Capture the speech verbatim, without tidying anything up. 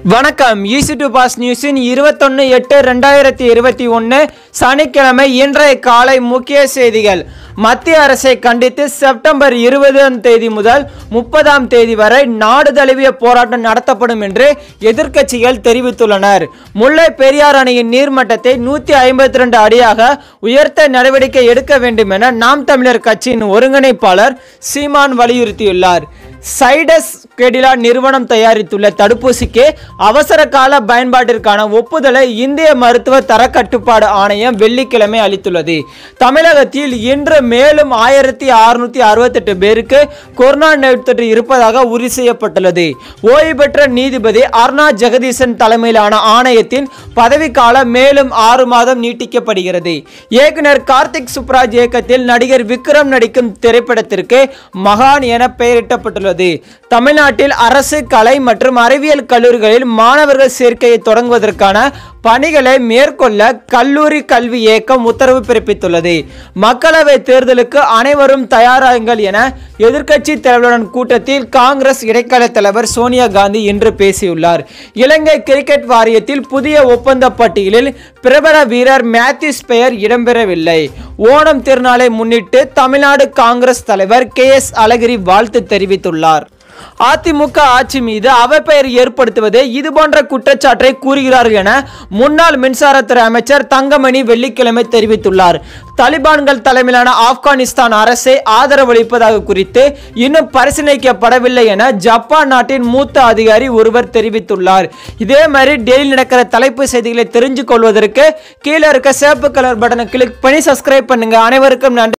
வணக்கம். Easy two pass நியூஸின் இருபத்தொன்று எட்டு ரெண்டாயிரத்தி இருபத்தி ஒன்று சனிக்கிழமை இன்றைய காலை முக்கிய செய்திகள். மத்திய அரசை கண்டித்து செப்டம்பர் இருபதாம் தேதி முதல் முப்பதாம் தேதி வரை நாடு தழுவிய போராட்டம் நடத்தப்படும் என்று எதிர்க்கட்சிகள் தெரிவித்துள்ளனர். முல்லை பெரியார் அணையின் நீர்மட்டத்தை நூற்றி ஐம்பத்தி ரெண்டு அடியாக உயர்த்த நடவடிக்கை எடுக்க வேண்டும் என நாம் தமிழர் கட்சியின் ஒருங்கிணைப்பாளர் சீமான் வலியுறுத்தியுள்ளார். சைடஸ் கெடிலா நிறுவனம் தயாரித்துள்ள தடுப்பூசிக்கு அவசர கால பயன்பாட்டிற்கான ஒப்புதலை இந்திய மருத்துவ தர கட்டுப்பாடு ஆணையம் வெள்ளிக்கிழமை அளித்துள்ளது. தமிழகத்தில் இன்று மேலும் ஆயிரத்தி அறுநூத்தி அறுபத்தி எட்டு பேருக்கு கொரோனா நோய் தொற்று இருப்பதாக உறுதி செய்யப்பட்டுள்ளது. ஓய்வு பெற்ற நீதிபதி அருணா ஜெகதீசன் தலைமையிலான ஆணையத்தின் பதவிக்காலம் மேலும் ஆறு மாதம் நீட்டிக்கப்படுகிறது. இயக்குனர் கார்த்திக் சுப்ராஜ் இயக்கத்தில் நடிகர் விக்ரம் நடிக்கும் திரைப்படத்திற்கு மகான் என பெயரிடப்பட்டுள்ளது. தமிழ்நாட்டில் அரசு கலை மற்றும் அறிவியல் கல்லூரிகளில் மாணவர்கள் சேர்க்கையை தொடங்குவதற்கான பணிகளை மேற்கொள்ள கல்லூரி கல்வி இயக்கம் உத்தரவு பிறப்பித்துள்ளது. மக்களவை தேர்தலுக்கு அனைவரும் தயாராகுங்கள் என எதிர்க்கட்சி தலைவருடன் கூட்டத்தில் காங்கிரஸ் இடைக்கால தலைவர் சோனியா காந்தி இன்று பேசியுள்ளார். இலங்கை கிரிக்கெட் வாரியத்தில் புதிய ஒப்பந்த பட்டியலில் பிரபல வீரர் மேத்யூஸ் பெயர் இடம்பெறவில்லை. ஓணம் திருநாளை முன்னிட்டு தமிழ்நாடு காங்கிரஸ் தலைவர் கே எஸ் அழகிரி வாழ்த்து தெரிவித்துள்ளார். அதிமுக ஆட்சி மீது அவப்பெயர் ஏற்படுத்துவதே இதுபோன்ற குற்றச்சாட்டை கூறுகிறார்கள் என முன்னாள் மின்சாரத்துறை அமைச்சர் தங்கமணி வெள்ளிக்கிழமை தெரிவித்துள்ளார். தாலிபான்கள் தலைமையிலான ஆப்கானிஸ்தான் அரசை ஆதரவளிப்பதாக குறித்து இன்னும் பரிசீலிக்கப்படவில்லை என ஜப்பான் நாட்டின் மூத்த அதிகாரி ஒருவர் தெரிவித்துள்ளார். இதே மாதிரி டெய்லி நடக்கிற தலைப்பு செய்திகளை தெரிஞ்சு கொள்வதற்கு கீழே இருக்க சேப்பு கலர் பட்டனை கிளிக் பண்ணி சப்ஸ்கிரைப் பண்ணுங்க. அனைவருக்கும் நன்றி.